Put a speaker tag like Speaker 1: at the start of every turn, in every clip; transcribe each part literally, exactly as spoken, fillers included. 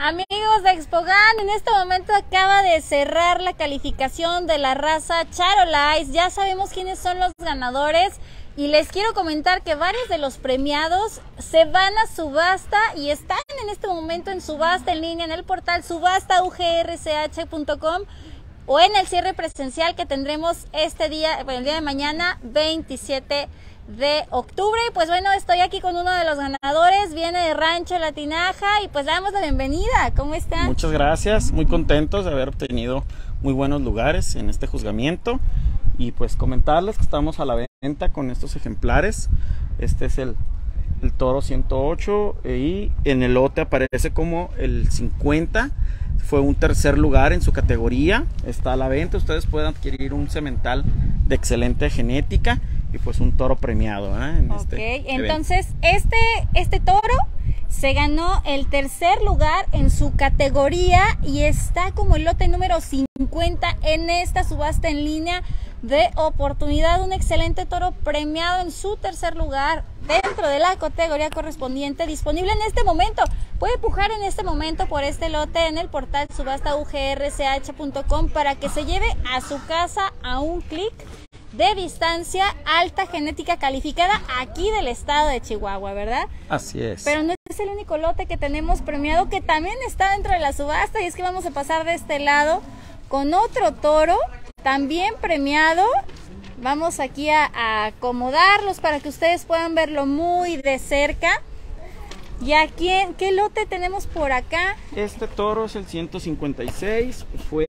Speaker 1: Amigos de Expogan, en este momento acaba de cerrar la calificación de la raza Charolais. Ya sabemos quiénes son los ganadores y les quiero comentar que varios de los premiados se van a subasta y están en este momento en subasta en línea en el portal subasta u g r c h punto com o en el cierre presencial que tendremos este día, bueno, el día de mañana, veintisiete de octubre. Pues bueno, estoy aquí con uno de los ganadores, viene de Rancho La Tinaja y pues le damos la bienvenida. ¿Cómo está?
Speaker 2: Muchas gracias, muy contentos de haber obtenido muy buenos lugares en este juzgamiento y pues comentarles que estamos a la venta con estos ejemplares. Este es el, el toro ciento ocho y en el lote aparece como el cincuenta. Fue un tercer lugar en su categoría, está a la venta. Ustedes pueden adquirir un semental de excelente genética y pues un toro premiado, ¿eh? En
Speaker 1: Ok,
Speaker 2: este
Speaker 1: entonces este, este toro se ganó el tercer lugar en su categoría y está como el lote número cincuenta en esta subasta en línea de oportunidad. Un excelente toro premiado en su tercer lugar dentro de la categoría correspondiente, disponible en este momento. Puede pujar en este momento por este lote en el portal subasta u g r c h punto com para que se lleve a su casa a un clic de distancia, alta genética calificada aquí del estado de Chihuahua, ¿verdad?
Speaker 2: Así es.
Speaker 1: Pero no es el único lote que tenemos premiado que también está dentro de la subasta, y es que vamos a pasar de este lado con otro toro también premiado. Vamos aquí a, a acomodarlos para que ustedes puedan verlo muy de cerca. ¿Y aquí qué lote tenemos por acá?
Speaker 2: Este toro es el ciento cincuenta y seis, fue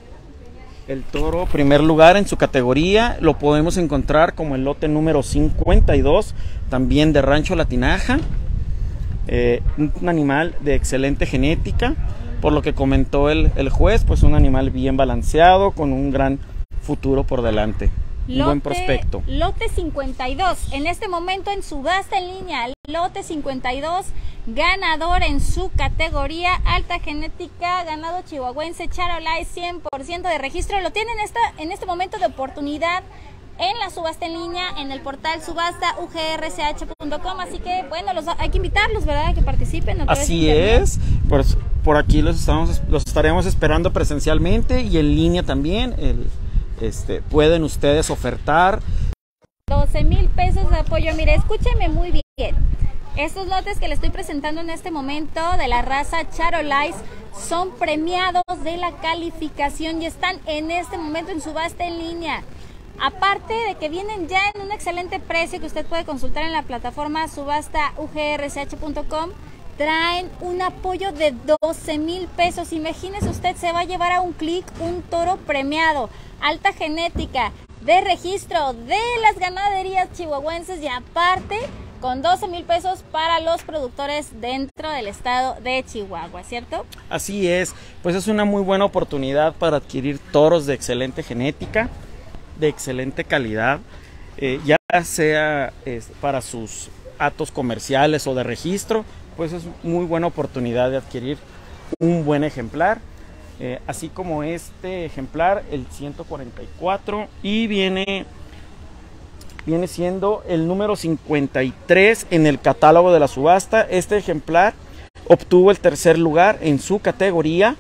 Speaker 2: el toro primer lugar en su categoría. Lo podemos encontrar como el lote número cincuenta y dos, también de Rancho La Tinaja. Eh, un animal de excelente genética, por lo que comentó el, el juez, pues un animal bien balanceado, con un gran futuro por delante. Un
Speaker 1: Lote,
Speaker 2: buen prospecto.
Speaker 1: Lote cincuenta y dos, en este momento en subasta en línea, lote cincuenta y dos, ganador en su categoría, alta genética, ganado chihuahuense, Charolais, cien por ciento de registro. Lo tienen esta, en este momento de oportunidad en la subasta en línea, en el portal subasta u g r c h punto com, así que bueno, los, hay que invitarlos, ¿verdad?, a que participen.
Speaker 2: Así es, por, por aquí los, estamos, los estaremos esperando presencialmente y en línea también. El, Este, pueden ustedes ofertar
Speaker 1: doce mil pesos de apoyo. Mire, escúcheme muy bien. Estos lotes que le estoy presentando en este momento de la raza Charolais son premiados de la calificación y están en este momento en subasta en línea. Aparte de que vienen ya en un excelente precio que usted puede consultar en la plataforma subasta u g r c h punto com, traen un apoyo de doce mil pesos. Imagínese usted, se va a llevar a un clic un toro premiado, alta genética, de registro de las ganaderías chihuahuenses y aparte con doce mil pesos para los productores dentro del estado de Chihuahua, ¿cierto?
Speaker 2: Así es, pues es una muy buena oportunidad para adquirir toros de excelente genética, de excelente calidad, eh, ya sea eh, para sus actos comerciales o de registro. Pues es muy buena oportunidad de adquirir un buen ejemplar, eh, así como este ejemplar, el ciento cuarenta y cuatro, y viene, viene siendo el número cincuenta y tres en el catálogo de la subasta. Este ejemplar obtuvo el tercer lugar en su categoría,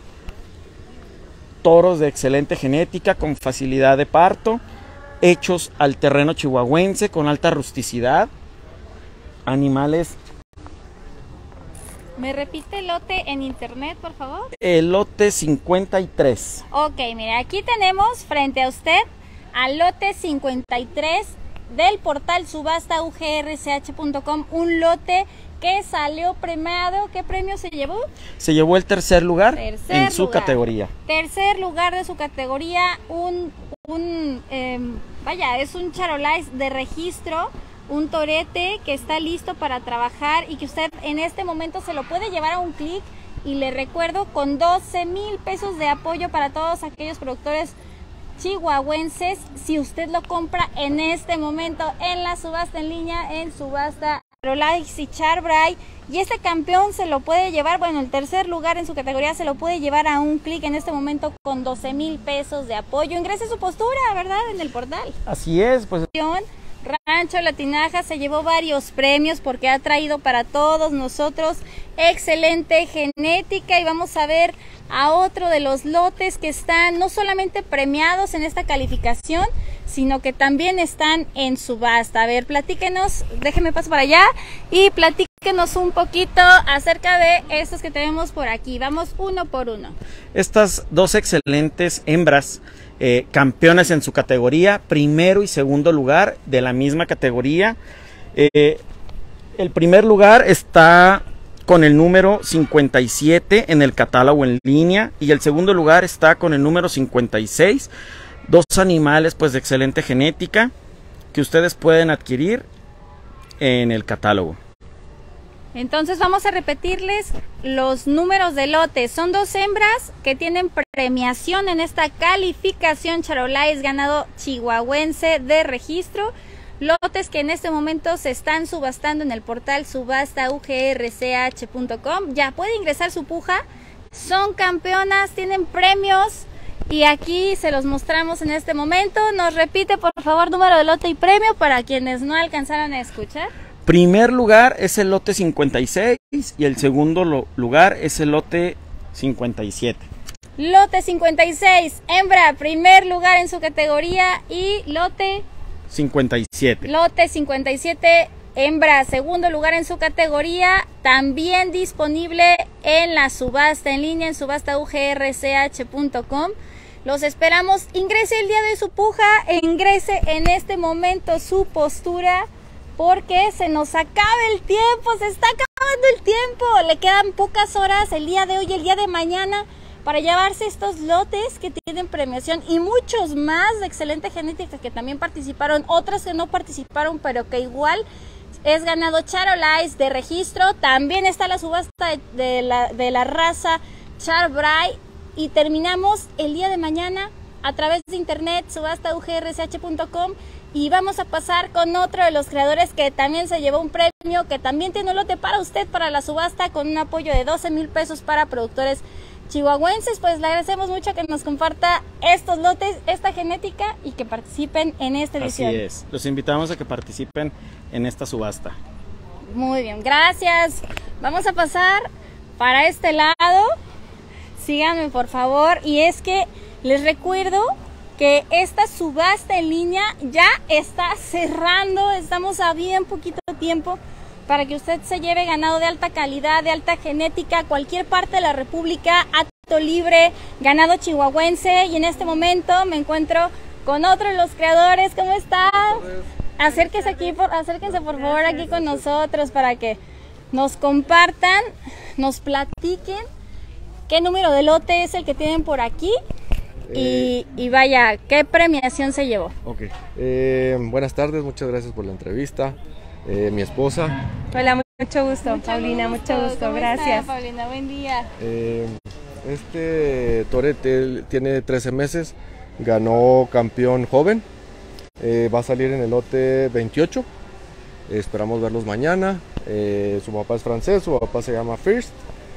Speaker 2: toros de excelente genética con facilidad de parto, hechos al terreno chihuahuense con alta rusticidad, animales.
Speaker 1: ¿Me repite el lote en internet, por favor?
Speaker 2: El lote cincuenta y tres.
Speaker 1: Ok, mire, aquí tenemos frente a usted al lote cincuenta y tres del portal subasta u g r c h punto com, un lote que salió premiado. ¿Qué premio se llevó?
Speaker 2: Se llevó el tercer lugar
Speaker 1: tercer
Speaker 2: en su
Speaker 1: lugar.
Speaker 2: categoría.
Speaker 1: Tercer lugar de su categoría, un, un eh, vaya, es un Charolais de registro, un torete que está listo para trabajar y que usted en este momento se lo puede llevar a un clic. Y le recuerdo, con doce mil pesos de apoyo para todos aquellos productores chihuahuenses, si usted lo compra en este momento en la subasta en línea, en subasta Charolais y Charbray, y este campeón se lo puede llevar, bueno, el tercer lugar en su categoría se lo puede llevar a un clic en este momento con doce mil pesos de apoyo. Ingrese su postura, ¿verdad?, en el portal.
Speaker 2: Así es, pues
Speaker 1: Rancho La Tinaja se llevó varios premios porque ha traído para todos nosotros excelente genética, y vamos a ver a otro de los lotes que están no solamente premiados en esta calificación, sino que también están en subasta. A ver, platíquenos, déjenme paso para allá y platíquenos un poquito acerca de estos que tenemos por aquí. Vamos uno por uno.
Speaker 2: Estas dos excelentes hembras, eh, campeones en su categoría, primero y segundo lugar de la misma categoría. Eh, el primer lugar está con el número cincuenta y siete en el catálogo en línea, y el segundo lugar está con el número cincuenta y seis. Dos animales pues de excelente genética que ustedes pueden adquirir en el catálogo.
Speaker 1: Entonces vamos a repetirles los números de lotes. Son dos hembras que tienen premiación en esta calificación Charolais ganado chihuahuense de registro. Lotes que en este momento se están subastando en el portal subasta u g r c h punto com. Ya puede ingresar su puja. Son campeonas, tienen premios y aquí se los mostramos en este momento. Nos repite por favor número de lote y premio para quienes no alcanzaron a escuchar.
Speaker 2: Primer lugar es el lote cincuenta y seis y el segundo lo, lugar es el lote cincuenta y siete.
Speaker 1: Lote cincuenta y seis, hembra, primer lugar en su categoría, y lote
Speaker 2: cincuenta y siete.
Speaker 1: Lote cincuenta y siete, hembra, segundo lugar en su categoría, también disponible en la subasta en línea en subasta u g r c h punto com. Los esperamos, ingrese el día de su puja, e ingrese en este momento su postura, porque se nos acaba el tiempo, se está acabando el tiempo, le quedan pocas horas el día de hoy y el día de mañana para llevarse estos lotes que tienen premiación y muchos más de excelente genética que también participaron, otras que no participaron pero que igual es ganado Charolais de registro. También está la subasta de, de, la, de la raza Charbray, y terminamos el día de mañana a través de internet subasta u g r c h punto com. Y vamos a pasar con otro de los creadores que también se llevó un premio, que también tiene un lote para usted para la subasta con un apoyo de doce mil pesos para productores chihuahuenses. Pues le agradecemos mucho que nos comparta estos lotes, esta genética, y que participen en esta edición.
Speaker 2: Así es, los invitamos a que participen en esta subasta.
Speaker 1: Muy bien, gracias. Vamos a pasar para este lado. Síganme por favor, y es que les recuerdo que esta subasta en línea ya está cerrando. Estamos a bien poquito tiempo para que usted se lleve ganado de alta calidad, de alta genética, cualquier parte de la República, acto libre, ganado chihuahuense. Y en este momento me encuentro con otro de los creadores. ¿Cómo está? Acérquense aquí, por, acérquense por favor aquí con nosotros para que nos compartan, nos platiquen qué número de lote es el que tienen por aquí. Y, y vaya, ¿qué premiación se llevó?
Speaker 3: Ok, eh, buenas tardes, muchas gracias por la entrevista. Eh, mi esposa.
Speaker 4: Hola, mucho gusto,
Speaker 1: mucho
Speaker 4: Paulina,
Speaker 1: gusto.
Speaker 4: mucho gusto,
Speaker 1: ¿Cómo
Speaker 4: gracias.
Speaker 1: está, Paulina? Buen día.
Speaker 3: Eh, este torete tiene trece meses, ganó campeón joven, eh, va a salir en el lote veintiocho, eh, esperamos verlos mañana. Eh, su papá es francés, su papá se llama First,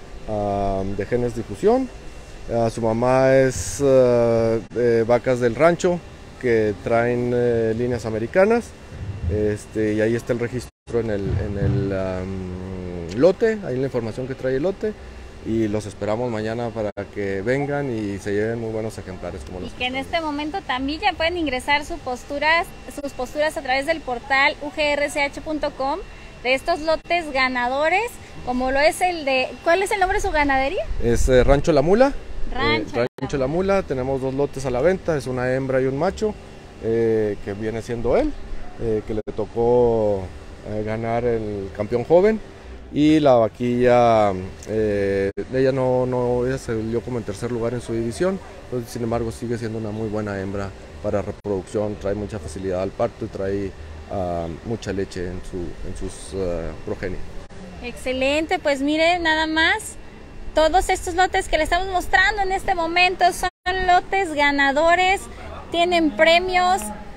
Speaker 3: um, de genes difusión. Uh, su mamá es uh, de vacas del rancho que traen uh, líneas americanas, este, y ahí está el registro en el, en el um, lote, ahí la información que trae el lote, y los esperamos mañana para que vengan y se lleven muy buenos ejemplares como los
Speaker 1: y que en este momento también ya pueden ingresar sus posturas, sus posturas a través del portal u g r c h punto com de estos lotes ganadores, como lo es el de, ¿cuál es el nombre de su ganadería?
Speaker 3: Es eh, Rancho La Mula.
Speaker 1: Rancho,
Speaker 3: eh, Rancho La Mula, tenemos dos lotes a la venta, es una hembra y un macho, eh, que viene siendo él, eh, que le tocó eh, ganar el campeón joven, y la vaquilla, eh, ella no, no, ella se dio como en tercer lugar en su división, entonces, sin embargo sigue siendo una muy buena hembra para reproducción, trae mucha facilidad al parto y trae uh, mucha leche en, su, en sus uh, progenies.
Speaker 1: Excelente, pues mire nada más. Todos estos lotes que le estamos mostrando en este momento son lotes ganadores, tienen premios,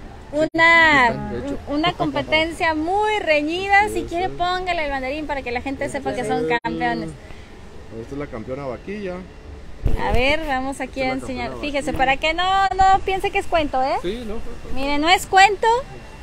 Speaker 1: una, una competencia muy reñida. Si quiere póngale el banderín para que la gente sepa que son campeones.
Speaker 3: Esta es la campeona vaquilla.
Speaker 1: A ver, vamos aquí a enseñar. Fíjese, para que no, no piense que es cuento, ¿eh?
Speaker 3: Sí, no.
Speaker 1: Mire, no es cuento.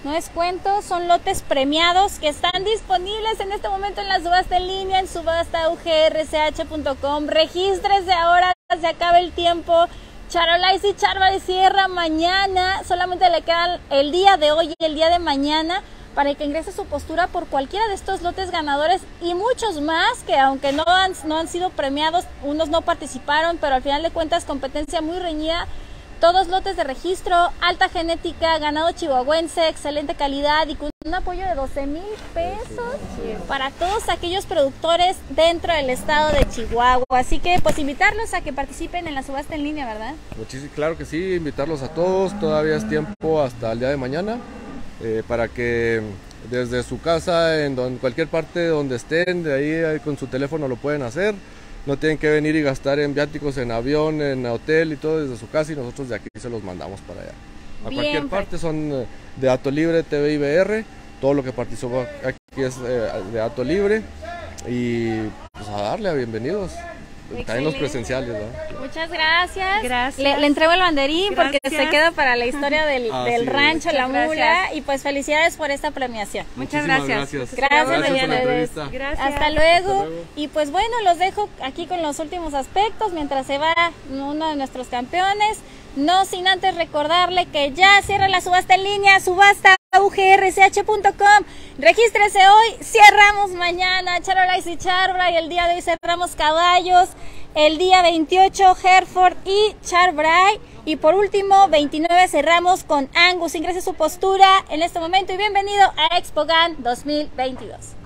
Speaker 1: No es cuento, son lotes premiados que están disponibles en este momento en la subasta en línea, en subasta u g r c h punto com. Regístrese ahora, se acaba el tiempo. Charolais y Charbray cierra mañana, solamente le quedan el día de hoy y el día de mañana para que ingrese su postura por cualquiera de estos lotes ganadores y muchos más que aunque no han, no han sido premiados, unos no participaron, pero al final de cuentas competencia muy reñida. Todos lotes de registro, alta genética, ganado chihuahuense, excelente calidad y con un apoyo de doce mil pesos para todos aquellos productores dentro del estado de Chihuahua. Así que pues invitarlos a que participen en la subasta en línea, ¿verdad?
Speaker 3: Muchísimo, claro que sí, invitarlos a todos, todavía es tiempo hasta el día de mañana, eh, para que desde su casa, en donde, cualquier parte donde estén, de ahí, ahí con su teléfono lo pueden hacer. No tienen que venir y gastar en viáticos, en avión, en hotel y todo desde su casa y nosotros de aquí se los mandamos para allá. A
Speaker 1: Bien,
Speaker 3: cualquier parte son de Hato Libre, T V I B R, todo lo que participa aquí es de Hato Libre y pues a darle, bienvenidos. También los presenciales, ¿no?
Speaker 1: Muchas gracias.
Speaker 4: Gracias.
Speaker 1: Le, le entrego el banderín
Speaker 4: Gracias.
Speaker 1: porque se queda para la historia del,
Speaker 3: Ah,
Speaker 1: del
Speaker 3: sí.
Speaker 1: rancho,
Speaker 4: Muchas
Speaker 1: la mula.
Speaker 4: gracias.
Speaker 1: Y pues felicidades por esta premiación.
Speaker 4: Muchas
Speaker 3: Muchísimas
Speaker 4: gracias.
Speaker 3: Gracias,
Speaker 1: Gracias,
Speaker 3: por la
Speaker 1: Mariana.
Speaker 3: entrevista.
Speaker 4: Gracias.
Speaker 1: Hasta luego.
Speaker 3: Hasta luego.
Speaker 1: Y pues bueno, los dejo aquí con los últimos aspectos mientras se va uno de nuestros campeones. No sin antes recordarle que ya cierra la subasta en línea, subasta u g r c h punto com. Regístrese hoy, cerramos mañana. Charolais y Charbray, el día de hoy cerramos caballos. El día veintiocho Hereford y Charbray. Y por último, veintinueve cerramos con Angus. Ingrese su postura en este momento y bienvenido a ExpoGAN dos mil veintidós.